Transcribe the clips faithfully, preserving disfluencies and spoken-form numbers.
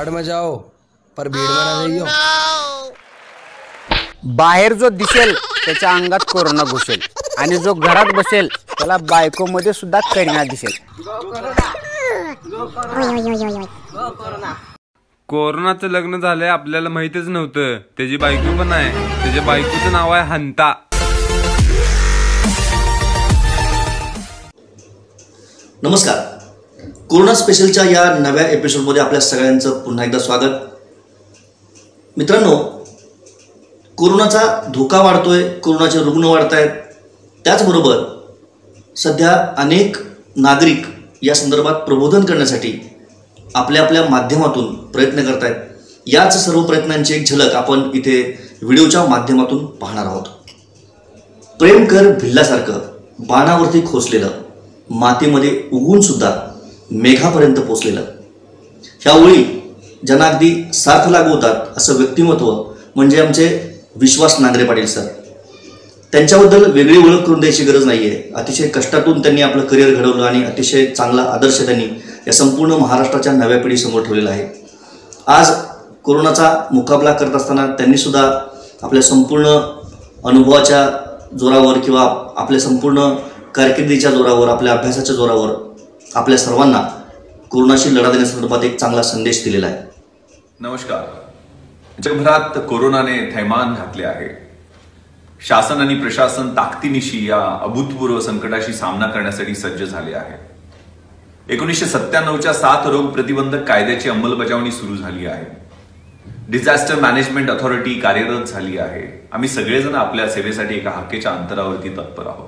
भाड़ में जाओ पर भीड़ में ना जाइयो। बाहेर जो दिसेल त्याच्या अंगात कोरोना घुसेल आणि जो घरात बसेल त्याला बायको मध्ये सुद्धा करोना दिसेल। कोरोनाचं लग्न झालंय आपल्याला माहितच नव्हतं, त्याची बायको पण आहे, त्याच्या बायकोचं नाव आहे हंता। नमस्कार, कोरोना स्पेशलच्या या नव्या एपिसोडमध्ये आपल्या सगळ्यांचं पुन्हा एकदा स्वागत। मित्रांनो, कोरोनाचा धोका वाढतोय, कोरोनाचे रुग्ण वाढत आहेत, त्याचबरोबर सध्या अनेक नागरिक या संदर्भात प्रबोधन करण्यासाठी आपल्या आपल्या माध्यमातून प्रयत्न करत आहेत। याच सर्व प्रयत्नांची एक झलक आपण इथे व्हिडिओच्या माध्यमातून पाहणार आहोत। प्रेम कर भिल्लासारखं बाणावरती खोचलेलं, मातीमध्ये उगवून सुद्धा मेघापर्यंत पोचलेलं, ह्या ओळी ज्यांना अगदी सार्थ लागू होतात असं व्यक्तिमत्व म्हणजे आमचे विश्वास नांगरे पाटील सर। त्यांच्याबद्दल वेगळी ओळख करून द्यायची गरज नाही आहे। अतिशय कष्टातून त्यांनी आपलं करिअर घडवलं आणि अतिशय चांगला आदर्श त्यांनी या संपूर्ण महाराष्ट्राच्या नव्या पिढीसमोर ठेवलेला आहे। आज कोरोनाचा मुकाबला करत असताना त्यांनी सुद्धा आपल्या संपूर्ण अनुभवाच्या जोरावर किंवा आपल्या संपूर्ण कारकिर्दीच्या जोरावर, आपल्या अभ्यासाच्या जोरावर आपल्या सर्वांना कोरोनाशी लढा देण्यासंदर्भात एक चांगला संदेश दिलेला आहे। नमस्कार। जगभरात कोरोनाने थैमान घातले आहे। शासन आणि प्रशासन ताकदीनिशी या अभूतपूर्व संकटाशी सामना करण्यासाठी सज्ज झाले आहे। एकोणीसशे सत्त्याण्णवच्या सात रोग प्रतिबंधक कायद्याची अंमलबजावणी सुरू झाली आहे। डिझास्टर मॅनेजमेंट अथॉरिटी कार्यरत झाली आहे। आम्ही सगळेजण आपल्या सेवेसाठी एका हाकेच्या अंतरावरती तत्पर आहोत।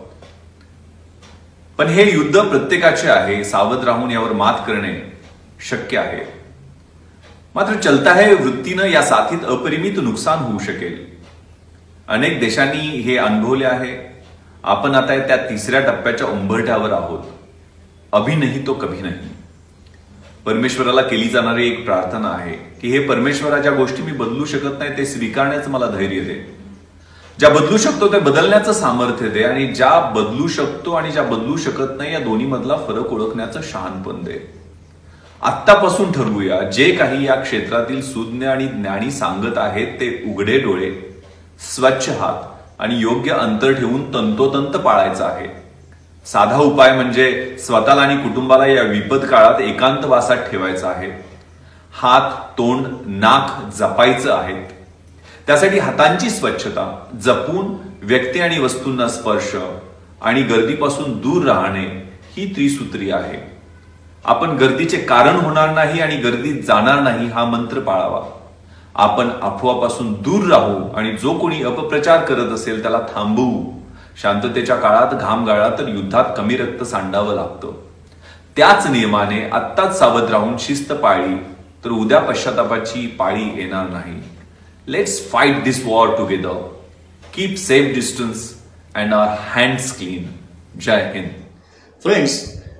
पण हे युद्ध प्रत्येकाचे आहे, सावध राहून यावर मात करणे शक्य आहे। मात्र चलता है वृत्तीनं या साथीत अपरिमित नुकसान होऊ शकेल। अनेक देशांनी हे अनुभवले आहे। आपण आता त्या तिसऱ्या टप्प्याच्या उंबरठ्यावर आहोत। अभी नहीं तो कभी नहीं। परमेश्वराला केली जाणारी एक प्रार्थना आहे की हे परमेश्वरा, ज्या गोष्टी मी बदलू शकत नाही ते स्वीकारण्याचं मला धैर्य दे, ज्या बदलू शकतो ते बदलण्याचं सामर्थ्य दे, आणि ज्या बदलू शकतो आणि ज्या बदलू शकत नाही या दोन्ही मधला फरक ओळखण्याचं शहाणपण दे। आत्तापासून ठरवूया, जे काही या क्षेत्रातील सुज्ञ आणि ज्ञानी सांगत आहेत ते उघडे डोळे, स्वच्छ हात आणि योग्य अंतर ठेवून तंतोतंत पाळायचं आहे। साधा उपाय म्हणजे स्वतःला आणि कुटुंबाला या विपद काळात एकांतवासात ठेवायचं आहे। हात, तोंड, नाक जपायचं आहे। त्यासाठी हातांची स्वच्छता जपून व्यक्ती आणि वस्तूंना स्पर्श आणि गर्दीपासून दूर राहणे ही त्रिसूत्री आहे। आपण गर्दीचे कारण होणार नाही आणि गर्दीत जाणार नाही हा मंत्र पाळावा। आपण अफवापासून दूर राहू आणि जो कोणी अपप्रचार करत असेल त्याला थांबवू। शांततेच्या काळात घाम गाळला तर युद्धात कमी रक्त सांडावं लागतं। त्याच नियमाने आत्ताच सावध राहून शिस्त पाळली तर उद्या पश्चातापाची पाळी येणार नाही। Let's fight this war together. Keep safe distance and our hands clean. जय हिंद। फ्रेंड्स,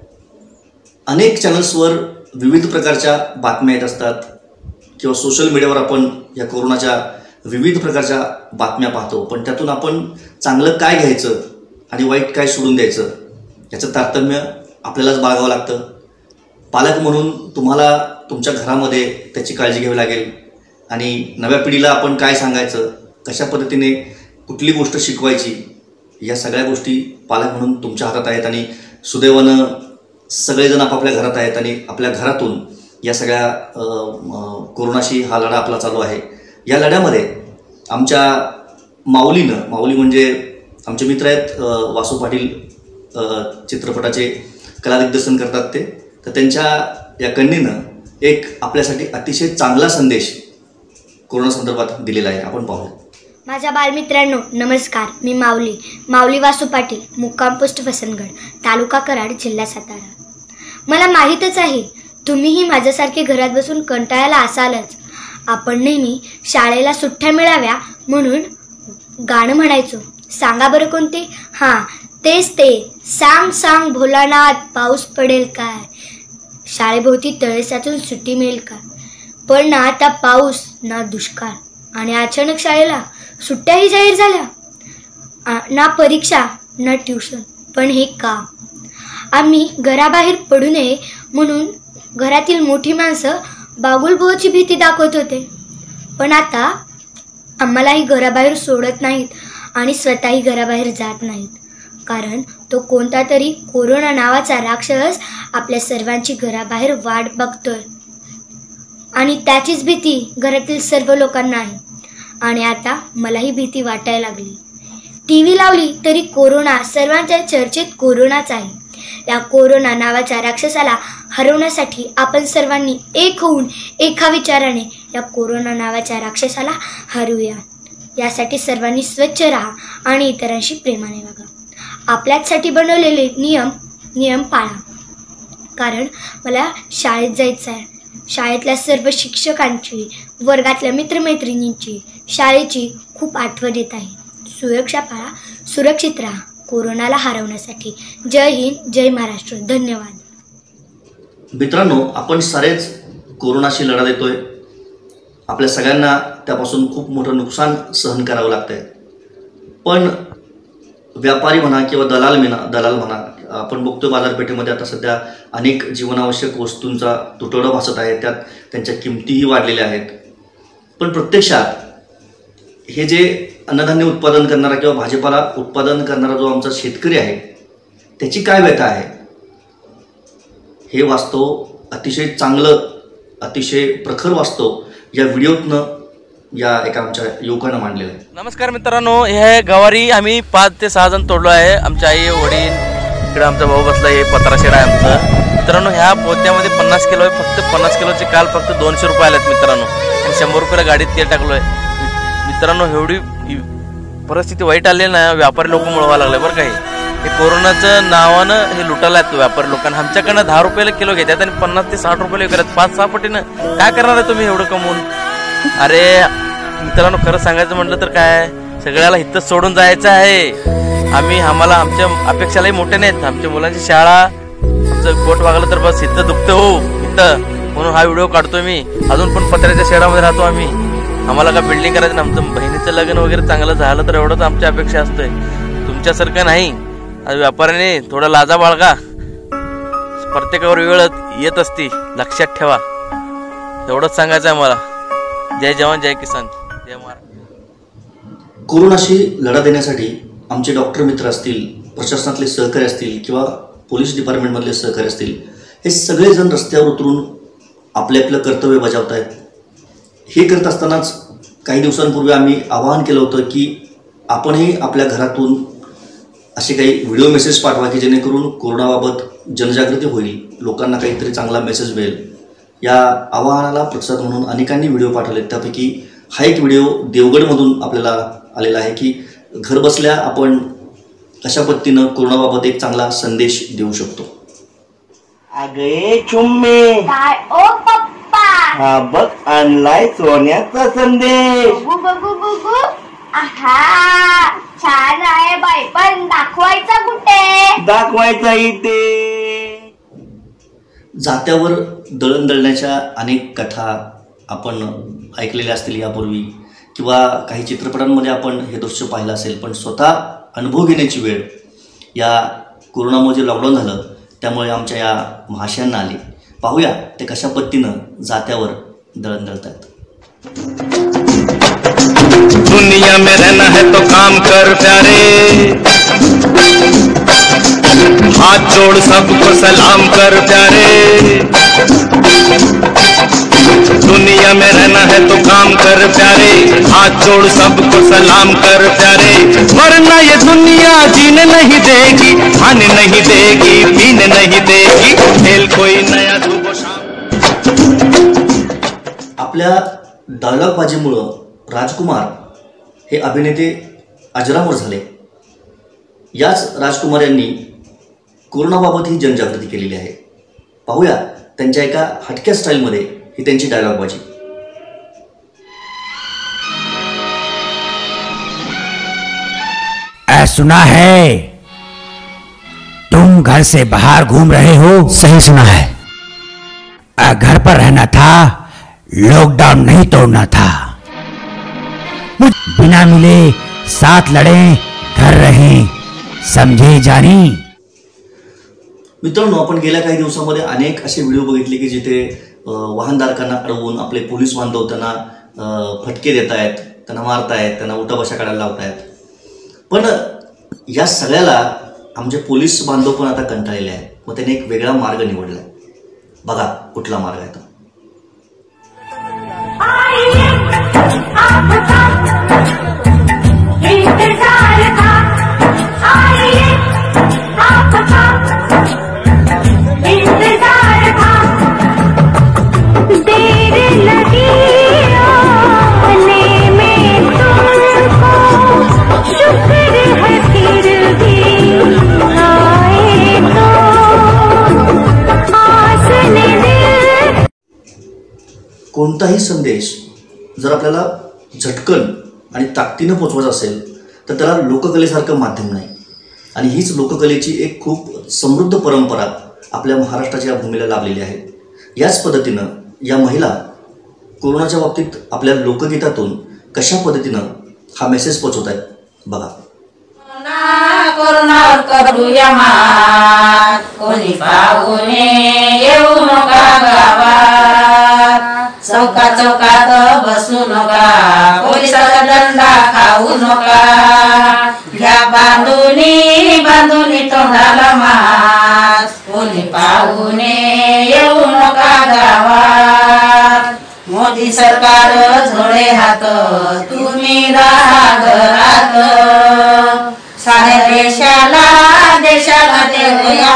अनेक चॅनल्सवर विविध प्रकारच्या बातम्या येत असतात किंवा सोशल मीडियावर आपण या कोरोनाच्या विविध प्रकारच्या बातम्या पाहतो, पण त्यातून आपण चांगलं काय घ्यायचं आणि वाईट काय सोडून द्यायचं याचं तारतम्य आपल्यालाच बाळगावं लागतं। पालक म्हणून तुम्हाला तुमच्या घरामध्ये त्याची काळजी घ्यावी लागेल आणि नव्या पिढीला आपण काय सांगायचं, कशा पद्धतीने कुठली गोष्ट शिकवायची, या सगळ्या गोष्टी पालक म्हणून तुमच्या हातात आहेत। आणि सुदैवानं सगळेजण आपापल्या घरात आहेत आणि आपल्या घरातून या सगळ्या कोरोनाशी हा लढा आपला चालू आहे। या लढ्यामध्ये आमच्या माऊलीनं, माऊली म्हणजे आमचे मित्र आहेत, वासू पाटील चित्रपटाचे कला दिग्दर्शन करतात ते, तर त्यांच्या या कन्येनं एक आपल्यासाठी अतिशय चांगला संदेश कोरोना संदर्भात दिलेला आहे। आपण पाहूया। माझ्या बालमित्रांनो नमस्कार, मी माऊली माऊली वासू पाटील, मुक्काम पोस्ट वसंतगड, तालुका कराड, जिल्हा सातारा। मला माहीतच आहे तुम्हीही माझ्यासारखे घरात बसून कंटाळायला असालच। आपण नेहमी शाळेला सुट्ट्या मिळाव्या म्हणून गाणं म्हणायचो। सांगा बरं कोणते? हां, तेच ते, सांग सांग भोलानाथ पाऊस पडेल काय, शाळेभोवती तळे साचून सुट्टी मिळेल का। पण ना आता पाऊस ना दुष्काळ आणि अचानक शाळेला सुट्ट्याही जाहीर झाल्या, ना परीक्षा ना ट्युशन। पण हे का? आम्ही घराबाहेर पडू नये म्हणून घरातील मोठी माणसं बागुलबुवाची भीती दाखवत होते, पण आता आम्हालाही घराबाहेर सोडत नाहीत आणि स्वतःही घराबाहेर जात नाहीत, कारण तो कोणता तरी कोरोना नावाचा राक्षस आपल्या सर्वांची घराबाहेर वाट बघतोय आणि त्याचीच भीती घरातील सर्व लोकांना आहे. आणि आता मलाही भीती वाटायला लागली. टी व्ही लावली तरी कोरोना, सर्वांच्या चर्चेत कोरोनाच आहे. या कोरोना नावाच्या राक्षसाला हरवण्यासाठी आपण सर्वांनी एक होऊन एका विचाराने या कोरोना नावाच्या राक्षसाला हरवूया. यासाठी सर्वांनी स्वच्छ राहा आणि इतरांशी प्रेमाने वागा. आपल्यासाठी बनवलेले नियम नियम पाळा, कारण मला शाळेत जायचं आहे. शाळेतल्या सर्व शिक्षकांची, वर्गातल्या मित्रमैत्रिणींची, शाळेची खूप आठवण येत आहे. सुरक्षा पाळा, सुरक्षित राहा कोरोनाला हरवण्यासाठी. जय हिंद, जय महाराष्ट्र. धन्यवाद. मित्रांनो, आपण सारेच कोरोनाशी लढा देतोय. आपल्या सगळ्यांना त्यापासून खूप मोठं नुकसान सहन करावं लागतंय. पण व्यापारी म्हणा किंवा दलाल म्हणा दलाल म्हणा आपण बघतो बाजारपेठेमध्ये आता सध्या अनेक जीवनावश्यक वस्तूंचा तुटवडा भासत आहे. त्यात त्यांच्या किमतीही वाढलेल्या आहेत. पण प्रत्यक्षात हे जे अन्नधान्य उत्पादन करणारा किंवा भाजीपाला उत्पादन करणारा जो आमचा शेतकरी आहे, त्याची काय व्यथा आहे, हे वास्तव अतिशय चांगलं, अतिशय प्रखर वास्तव या व्हिडिओतनं या एका आमच्या युवकानं मांडलेलं आहे. नमस्कार मित्रांनो, हे गवारी आम्ही पाच ते सहा जण तोडलो आहे. आमच्या आई वडील, इकडे आमचा भाऊ बसला, हे पत्रा शेड आहे आमचं. मित्रांनो, ह्या पोत्यामध्ये पन्नास किलो आहे. फक्त पन्नास किलोचे काल फक्त दोनशे रुपये आलेत मित्रांनो, आणि शंभर रुपयाला गाडीत तेल टाकलो आहे. मित्रांनो, एवढी परिस्थिती वाईट आली ना, व्यापारी लोक मिळवायला लागले बरं काही. हे कोरोनाचं नावानं हे लुटायला आहेत व्यापारी लोकांना. आमच्याकडनं दहा रुपयाला किलो घेतात आणि पन्नास ते साठ रुपयाला विकतात. पाच सहा पटीनं काय करणार आहे तुम्ही एवढं कमवून? अरे मित्रांनो, खरं सांगायचं म्हटलं तर काय, सगळ्याला इथं सोडून जायचं आहे. आम्ही आम्हाला आमच्या अपेक्षालाही मोठ्या नाहीत. आमच्या मुलांची शाळा, आमचं पोट वागलं तर बस इथं दुखतं हो इथं, म्हणून हा व्हिडिओ काढतोय मी. अजून पण पत्र्याच्या शेडामध्ये राहतो आम्ही. आम्हाला का बिल्डिंग करायचं, आमचं बहिणीचं लग्न वगैरे चांगलं झालं तर एवढंच आमची अपेक्षा असते, तुमच्यासारखं नाही. आज व्यापाऱ्याने थोडा लाजा बाळगा, प्रत्येकावर वेळ येत असती, लक्षात ठेवा. एवढंच सांगायचं आहे मला. जय जवान, जय किसान, जय महाराज. कोरोनाशी लढा देण्यासाठी आमचे डॉक्टर मित्र असतील, प्रशासनातले सहकारी असतील किंवा पोलीस डिपार्टमेंटमधले सहकारी असतील, हे सगळेजण रस्त्यावर उतरून आपले आपलं कर्तव्य बजावत आहेत. हे करत असतानाच काही दिवसांपूर्वी आम्ही आवाहन केलं होतं की आपणही आपल्या घरातून असे काही व्हिडिओ मेसेज पाठवा की जेणेकरून कोरोनाबाबत जनजागृती होईल, लोकांना काहीतरी चांगला मेसेज मिळेल. या आवाहनाला प्रतिसाद म्हणून अनेकांनी व्हिडिओ पाठवले. त्यापैकी हा एक व्हिडिओ देवगडमधून आपल्याला आलेला आहे की घरबसल्या आपण कशा पद्धतीनं कोरोनाबाबत एक चांगला संदेश देऊ शकतो. अगे चुम्मे, काय ओ पप्पा, हा बघ आणलाय सोन्याचा संदेश. बघू बघू बघू. आहा, छान आहे बाई, पण दाखवायचा कुठे? दाखवायचा इथे. जात्यावर दळण दळण्याच्या अनेक कथा आपण ऐकलेल्या असतील यापूर्वी, किंवा काही चित्रपटांमध्ये आपण हे दृश्य पाहिलं असेल. पण स्वतः अनुभव घेण्याची वेळ या कोरोनामुळे जे लॉकडाऊन झालं त्यामुळे आमच्या या महाशयांना आली. पाहूया ते कशा पद्धतीनं जात्यावर दळण दळतात. दुनिया में रहना है तो काम कर प्यारे, हाथ जोड़ सबको सलाम कर प्यारे. दुनिया में रहना है तो काम कर प्यारे, हाथ जोड़ सबको सलाम कर प्यारे. वरना ये दुनिया जीने नहीं देगी, खाने नहीं देगी, पीने नहीं देगी, खेल कोई नया सुबह शाम. आपल्या डायलॉगबाजीमुळं राजकुमार हे अभिनेते अजरामर झाले. याच राजकुमार यांनी कोरोनाबाबत ही जनजागृती केलेली आहे. पाहूया त्यांच्या एका हटक्या स्टाईलमध्ये ही त्यांची डायलॉगबाजी. सुना है तुम घर से बाहर घूम रहे हो? सही सुना है. घर पर रहना था, लॉकडाउन नहीं तोड़ना था. बिना मिले साथ लड़े, घर रहे, समझे जानी. मित्रांनो, आपण गेल्या काही दिवसामध्ये अनेक असे व्हिडिओ बघितले की जिथे वाहनधारकांना अडवून आपले पोलीस बांधव त्यांना फटके देत आहेत, त्यांना मारतायत, त्यांना उठाबशा काढायला लावतायत. पण या सगळ्याला आमचे पोलीस बांधव पण आता कंटाळलेले आहेत. मग त्याने एक वेगळा मार्ग निवडला. बघा कुठला मार्ग आहे तो. कोणताही संदेश जर आपल्याला झटकन आणि ताकदीनं पोचवायचा असेल तर त्याला लोककलेसारखं माध्यम नाही. आणि हीच लोककलेची एक खूप समृद्ध परंपरा आपल्या महाराष्ट्राच्या या भूमीला लाभलेली आहे. याच पद्धतीनं या महिला कोरोनाच्या बाबतीत आपल्या लोकगीतातून कशा पद्धतीनं हा मेसेज पोचवत आहेत बघा. कोरोनावर करूया मात, कोणी पाहुणे येऊ नका गावात, चौका चौकात बसू नका, पोलिसाचा दंडा खाऊ नका, घ्या बांधुनी बांधुनी तोंडाला मात, कोणी पाहुणे येऊ नका गावात. मोदी सरकार जोडे हात, तुम्ही राहा घरात, साऱ्या देशाला देशाला देऊया,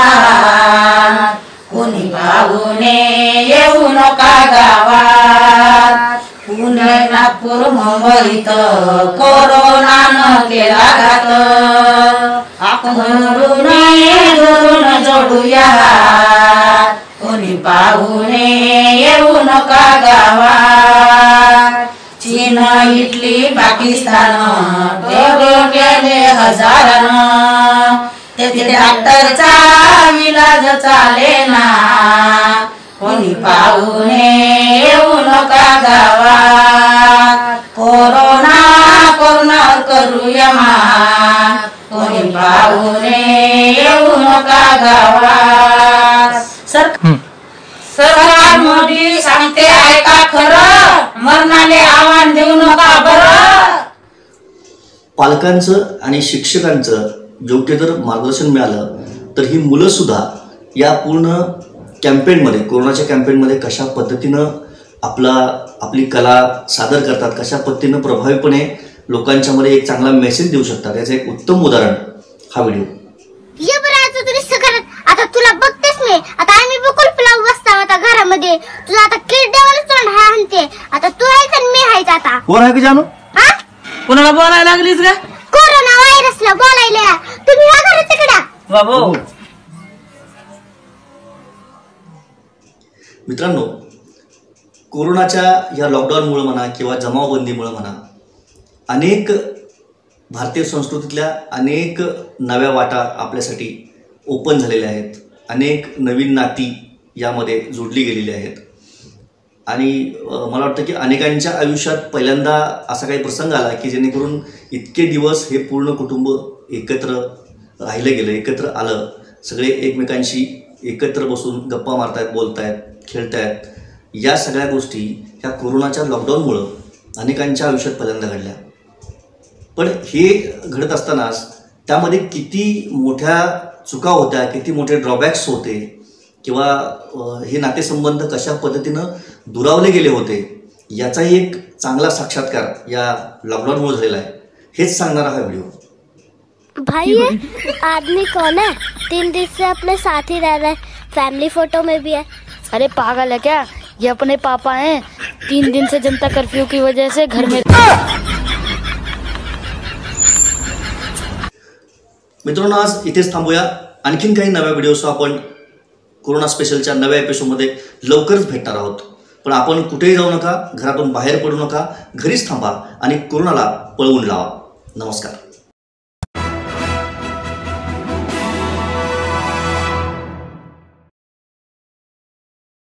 कोणी पाहुणे येऊ नका गावात. पुणे नागपूर मुंबईत कोरोनानं केला घात, आपण धरून धरून जोडूया, कोणी पाहुणे येऊ नका गावात. चीन, इटली, पाकिस्तान गेले हजारानं, तेथे डॉक्टरचा इलाज चालेना, कोणी पाहुणे येऊ नका गावात. कोरोना कोरोना करूया मात, कोणी पाहुणे येऊ नका गावात. सरकार मोदी सांगते ऐका खरं, मरणाले आव्हान देऊ नका बरं. पालकांचं आणि शिक्षकांचं योग्य जर मार्गदर्शन मिळालं तर ही मुलं सुद्धा या पूर्ण कॅम्पेनमध्ये, कोरोनाच्या कॅम्पेनमध्ये कशा पद्धतीनं आपला आपली कला सादर करतात, कशा पद्धतीनं प्रभावीपणे लोकांच्यामध्ये एक चांगला मेसेज देऊ शकतात, याचं एक उत्तम उदाहरण हा व्हिडिओ. ये बरं आता तुम्ही सगळं, आता तुला बघतेस मी, आता आम्ही बकुल पुलाव बसता आता घरामध्ये, तुला आता किड देवाला तोंड हा आणते, आता तू आहेस आणि मी आहेच. आता कोण आहे की जानू? हा, कोणाला बोलायला लागलीस का? कोरोना व्हायरसला बोलायला. तुम्ही या घरात तिकडा बाबू. मित्रांनो, कोरोनाच्या या लॉकडाऊनमुळे म्हणा किंवा जमावबंदीमुळे म्हणा, अनेक भारतीय संस्कृतीतल्या अनेक नव्या वाटा आपल्यासाठी ओपन झालेल्या आहेत. अनेक नवीन नाती यामध्ये जोडली गेलेली आहेत. आणि मला वाटतं की अनेकांच्या आयुष्यात पहिल्यांदा असा काही प्रसंग आला की जेणेकरून इतके दिवस हे पूर्ण कुटुंब एकत्र राहिलं गेलं, एकत्र आलं, सगळे एकमेकांशी एकत्र बसून गप्पा मारतायत, बोलतायत, खेळतायत. या सगळ्या गोष्टी ह्या कोरोनाच्या लॉकडाऊनमुळं अनेकांच्या आयुष्यात पहिल्यांदा घडल्या. पण हे घडत असतानाच त्यामध्ये किती मोठ्या चुका होत्या, किती मोठे ड्रॉबॅक्स होते किंवा हे नातेसंबंध कशा पद्धतीनं दुरावले गेले होते याचाही एक चांगला साक्षात्कार या लॉकडाऊनमुळे झालेला आहे. हेच सांगणारा हा व्हिडिओ. भाई ये आदमी कौन है? तीन दिन से अपने साथ ही रह रहा है, फैमिली फोटो में भी है. अरे पागल है क्या? ये अपने पापा हैं. तीन दिन से जनता कर्फ्यू की वजह से घर में. मित्रांनो, आज इथेच थांबूया. आणखीन काही नव्या व्हिडिओसह आपण कोरोना स्पेशलच्या नव्या एपिसोडमध्ये लवकरच भेटणार आहोत. पण आपण कुठेही जाऊ नका, घरातून बाहेर पडू नका, घरीच थांबा आणि कोरोनाला पळवून लावा. नमस्कार.